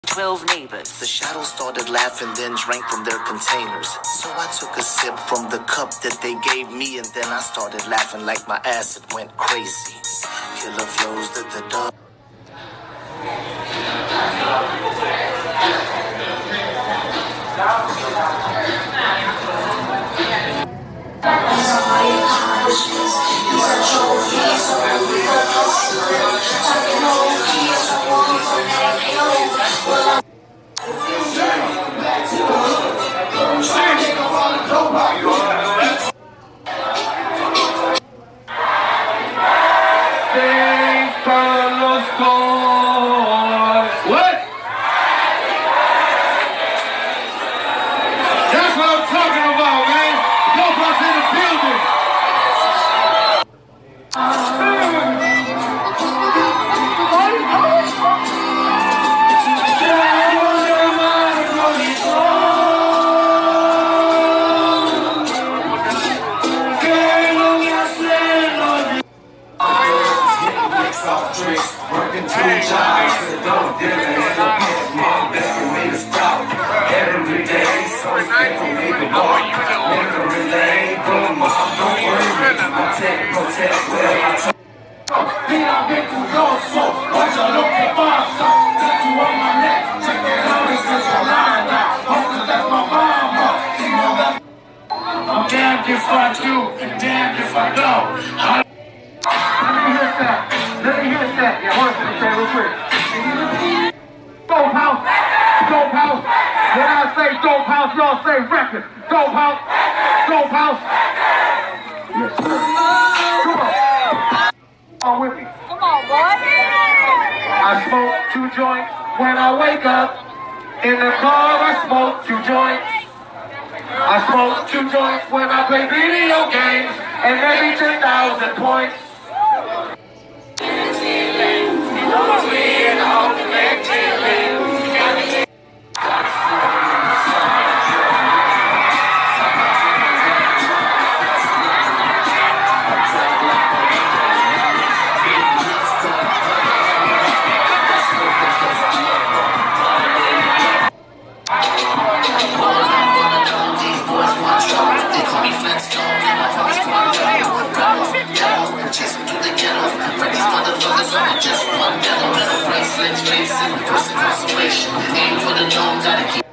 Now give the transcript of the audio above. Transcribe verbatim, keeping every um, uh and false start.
Twelve neighbors. The shadows started laughing, then drank from their containers. So I took a sip from the cup that they gave me, and then I started laughing like my acid went crazy. Killer flows that the dog. What? That's what I'm talking about, man. Dope house in the building. Working two jobs, don't get it. Mom begging me to stop every day, so it's good for me to walk. Never relay, boom, mom, don't worry. Protect, protect, well, I told you. I've been through your soul. Watch your look at my soul. Tattoo on my neck, check it out, it's just a line now. Hopefully that's my mama. She know that I'm damned if I do, and damned if I don't. I Let me hear that. Let me hear that. Yeah, hold on, say real quick. Dope house. Dope house. When I say dope house, y'all say record. Dope house. Dope house. Yes, sir. Come on. Come on with me. Come on, boy. I smoke two joints when I wake up. In the car, I smoke two joints. I smoke two joints when I play video games. And maybe ten thousand points. Just one mellow, mellow bracelets, facing, person consolation. Aim for the dome, gotta keep